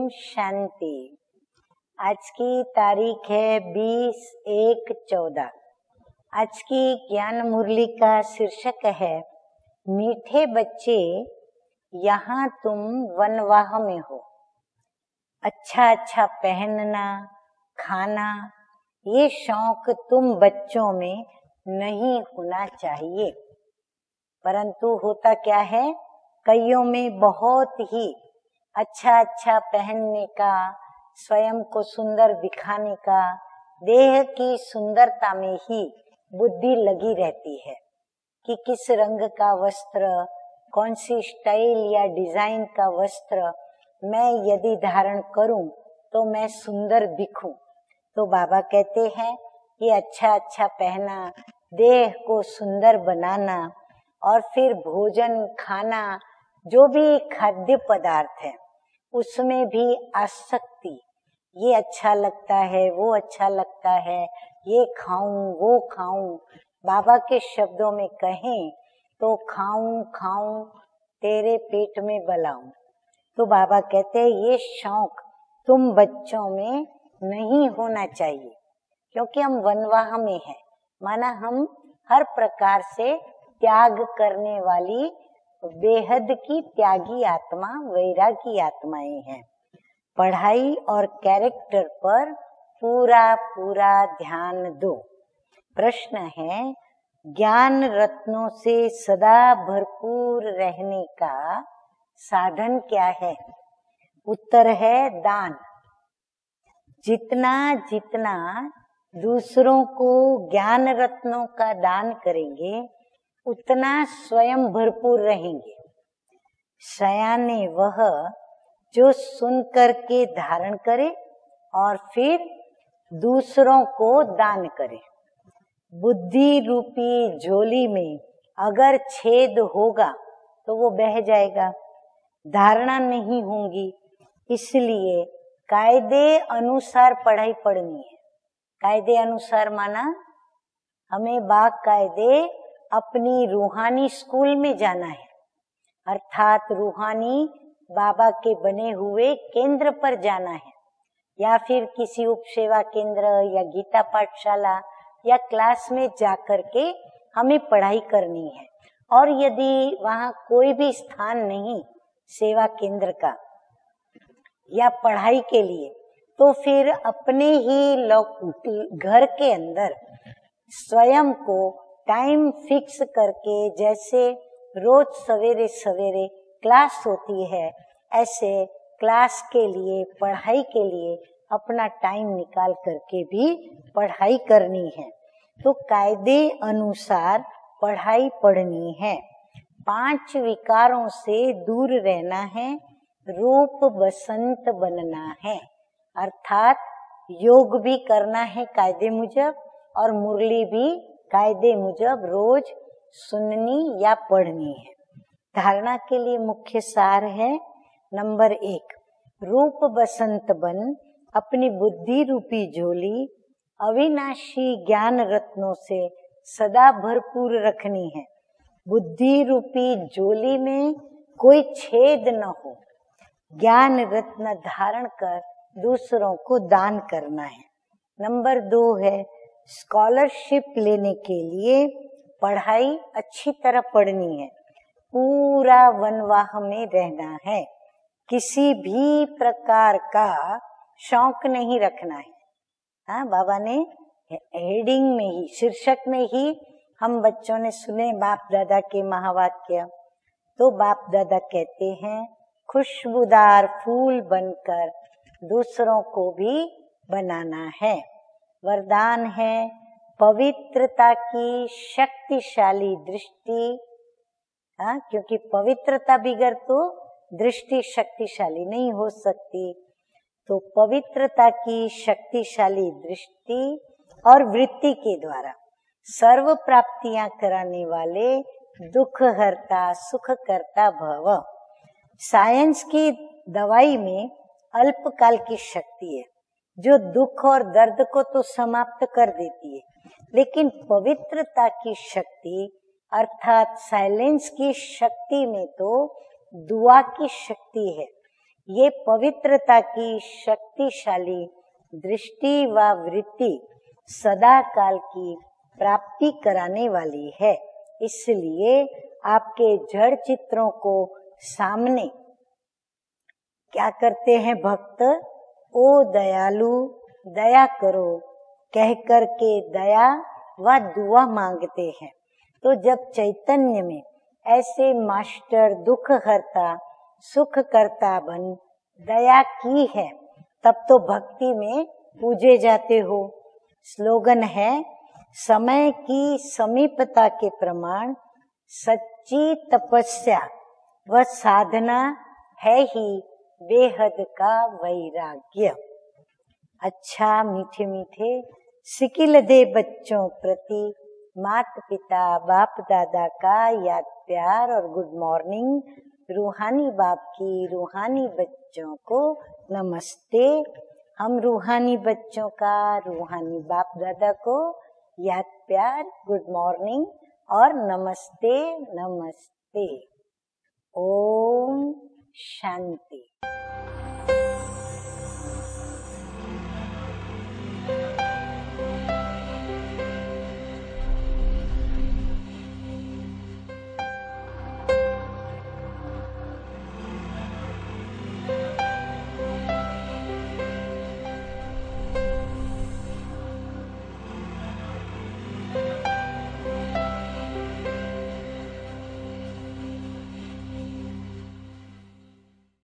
शांति। आज की तारीख है 20/1/14। आज की ज्ञान मुरली का शीर्षक है मीठे बच्चे यहाँ तुम वनवाह में हो। अच्छा अच्छा पहनना, खाना, ये शौक तुम बच्चों में नहीं होना चाहिए। परंतु होता क्या है, कईयों में बहुत ही अच्छा अच्छा पहनने का, स्वयं को सुंदर दिखाने का, देह की सुंदरता में ही बुद्धि लगी रहती है कि किस रंग का वस्त्र, कौन सी स्टाइल या डिजाइन का वस्त्र मैं यदि धारण करूं तो मैं सुंदर दिखूं। तो बाबा कहते हैं कि अच्छा अच्छा पहना, देह को सुंदर बनाना और फिर भोजन खाना, जो भी खाद्य पदार्थ है उसमें भी आसक्ति, ये अच्छा लगता है, वो अच्छा लगता है, ये खाऊं वो खाऊं। बाबा के शब्दों में कहें तो खाऊं खाऊं तेरे पेट में बलाऊं। तो बाबा कहते हैं ये शौक तुम बच्चों में नहीं होना चाहिए, क्योंकि हम वनवाह में हैं। माना हम हर प्रकार से त्याग करने वाली बेहद की त्यागी आत्मा, वैरागी आत्माएं हैं। पढ़ाई और कैरेक्टर पर पूरा पूरा ध्यान दो। प्रश्न है, ज्ञान रत्नों से सदा भरपूर रहने का साधन क्या है? उत्तर है दान। जितना जितना दूसरों को ज्ञान रत्नों का दान करेंगे उतना स्वयं भरपूर रहेंगे। सयाने वह जो सुन करके धारण करे और फिर दूसरों को दान करे। बुद्धि रूपी झोली में अगर छेद होगा तो वो बह जाएगा, धारणा नहीं होगी। इसलिए कायदे अनुसार पढ़ाई पढ़नी है। कायदे अनुसार माना हमें बाकायदे अपनी रूहानी स्कूल में जाना है, अर्थात रूहानी बाबा के बने हुए केंद्र पर जाना है, या फिर किसी उपसेवा केंद्र या गीता पाठशाला या क्लास में जाकर के हमें पढ़ाई करनी है। और यदि वहाँ कोई भी स्थान नहीं सेवा केंद्र का या पढ़ाई के लिए, तो फिर अपने ही घर के अंदर स्वयं को टाइम फिक्स करके, जैसे रोज सवेरे सवेरे क्लास होती है, ऐसे क्लास के लिए, पढ़ाई के लिए अपना टाइम निकाल करके भी पढ़ाई करनी है। तो कायदे अनुसार पढ़ाई पढ़नी है। 5 विकारों से दूर रहना है, रूप बसंत बनना है। अर्थात योग भी करना है कायदे मुजब और मुरली भी कायदे मुजब रोज सुननी या पढ़नी है। धारणा के लिए मुख्य सार है, नंबर 1, रूप बसंत बन अपनी बुद्धि रूपी झोली अविनाशी ज्ञान रत्नों से सदा भरपूर रखनी है। बुद्धि रूपी झोली में कोई छेद न हो। ज्ञान रत्न धारण कर दूसरों को दान करना है। नंबर 2 है, स्कॉलरशिप लेने के लिए पढ़ाई अच्छी तरह पढ़नी है। पूरा वनवाह में रहना है। किसी भी प्रकार का शौक नहीं रखना है। हाँ, बाबा ने हेडिंग में ही, शीर्षक में ही हम बच्चों ने सुने बाप दादा के महावाक्य। तो बाप दादा कहते हैं, खुशबूदार फूल बनकर दूसरों को भी बनाना है। वरदान है, पवित्रता की शक्तिशाली दृष्टि। हाँ, क्योंकि पवित्रता बिगर तो दृष्टि शक्तिशाली नहीं हो सकती। तो पवित्रता की शक्तिशाली दृष्टि और वृत्ति के द्वारा सर्व प्राप्तियां कराने वाले दुख हरता सुख करता भव। साइंस की दवाई में अल्पकाल की शक्ति है जो दुख और दर्द को तो समाप्त कर देती है, लेकिन पवित्रता की शक्ति अर्थात साइलेंस की शक्ति में तो दुआ की शक्ति है। ये पवित्रता की शक्तिशाली दृष्टि व वृत्ति सदा काल की प्राप्ति कराने वाली है। इसलिए आपके जड़ चित्रों को सामने क्या करते हैं भक्त? ओ दयालु दया करो कह कर के दया व दुआ मांगते हैं। तो जब चैतन्य में ऐसे मास्टर दुख हरता सुख करता बन दया की है, तब तो भक्ति में पूजे जाते हो। स्लोगन है, समय की समीपता के प्रमाण सच्ची तपस्या व साधना है ही बेहद का वैराग्य। अच्छा मीठे मीठे सिकिल दे बच्चों प्रति माता पिता बाप दादा का याद प्यार और गुड मॉर्निंग। रूहानी बाप की रूहानी बच्चों को नमस्ते। हम रूहानी बच्चों का रूहानी बाप दादा को याद प्यार गुड मॉर्निंग और नमस्ते नमस्ते। ओम शांति।